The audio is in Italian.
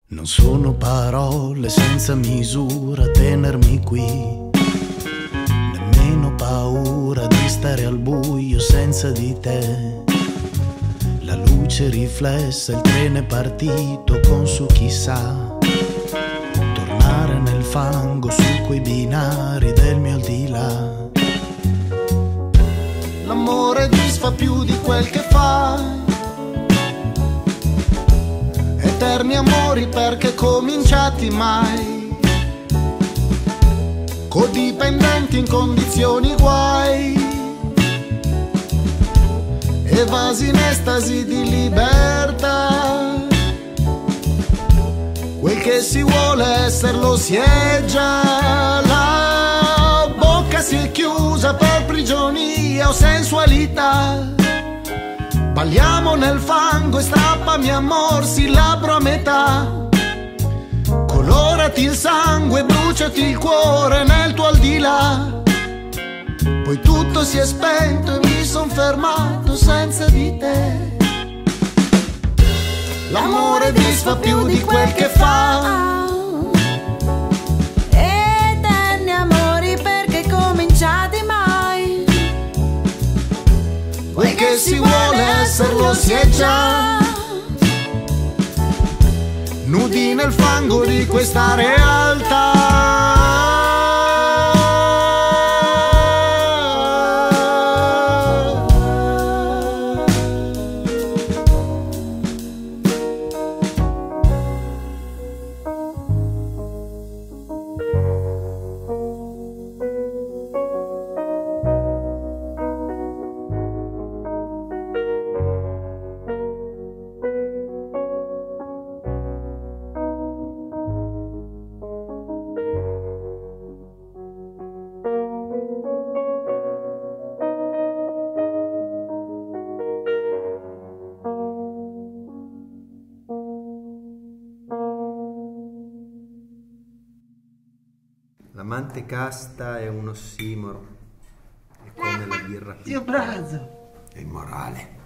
Non sono parole senza misura tenermi qui, nemmeno paura di stare al buio senza di te. La luce riflessa, il treno è partito con su chissà, tornare nel fango su quei binari del mio al di là. L'amore disfa più di quel che fai, eterni amori perché cominciati mai, codipendenti in condizioni guai, evasi in estasi di libertà. Quel che si vuole esserlo si è già, la bocca si è chiusa per prigionia o sensualità. Balliamo nel fango e strappami amor, si labbro a metà. Colorati il sangue, bruciati il cuore nel tuo al di là. Poi tutto si è spento e mi son fermato senza di te. L'amore disfa più di quel che fa, eterni amori perché cominciati mai. Quel che si vuole esserlo si è già, nudi nel fango di questa realtà. L'amante casta è un ossimoro, è come la birra Zio Brazo! è immorale.